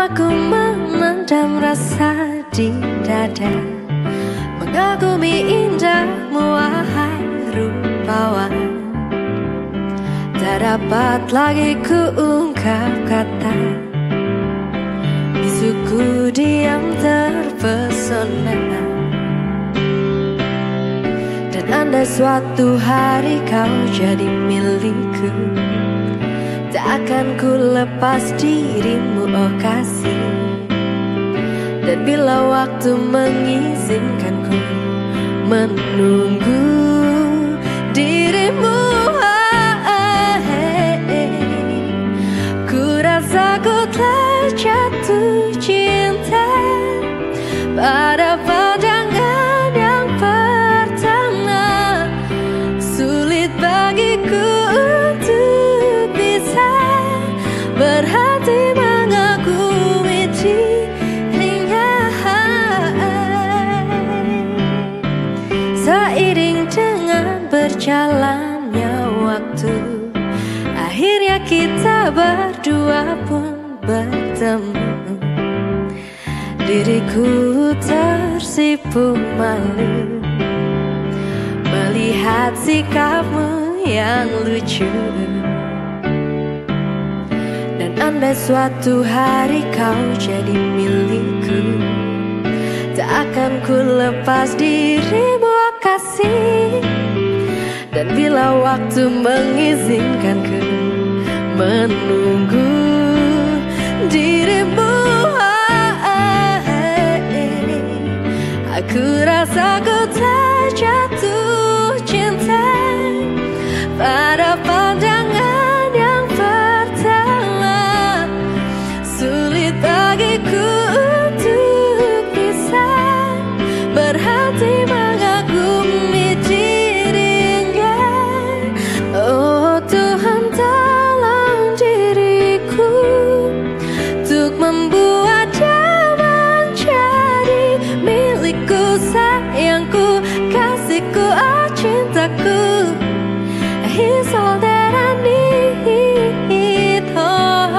Aku memendam rasa di dada, mengagumi indahmu wahai rupawan. Tak dapat lagi ku ungkap kata, bisuku diam terpesona. Dan andai suatu hari kau jadi milikku, tak akan ku lepas dirimu, oh kasih. Dan bila waktu mengizinkan ku menunggu dirimu, ku rasa ku telah jatuh cinta pada pandangan yang pertama. Sulit bagiku untuk bisa berhati mengagumi dirinya. Seiring dengan berjalannya waktu, akhirnya kita berdua pun bertemu. Diriku tersipu malu melihat sikapmu yang lucu. Dan andai suatu hari kau jadi milikku, tak akan ku lepas dirimu, oh kasih. Dan bila waktu mengizinkan ku menunggu dirimu, aku rasa ku terjatuh cinta pada pandangan yang pertama. Sulit bagiku untuk bisa berhati mengagumi dirinya. Oh Tuhan, tolong diriku untuk membuat dia menjadi milikku, sayangku, kasihku, oh cintaku. He's all that I need, oh.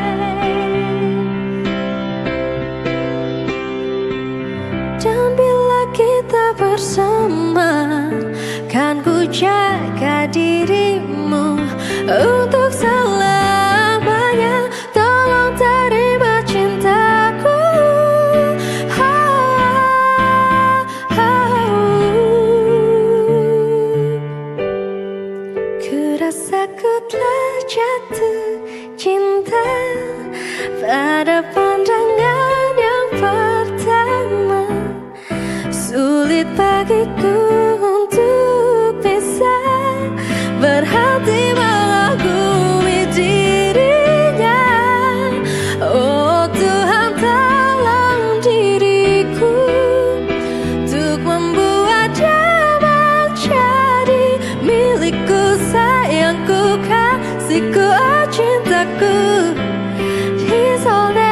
Dan bila kita bersama, kan ku jaga dirimu untuk selamanya. Tolong terima cintaku, ku rasa ku telah jatuh cinta pada pandangan yang pertama. Sulit bagiku untuk bisa berhati mengagumi dirinya. Oh Tuhan, tolong diriku untuk membuat dia menjadi milikku, sayangku, kasihku, oh cintaku. He's all that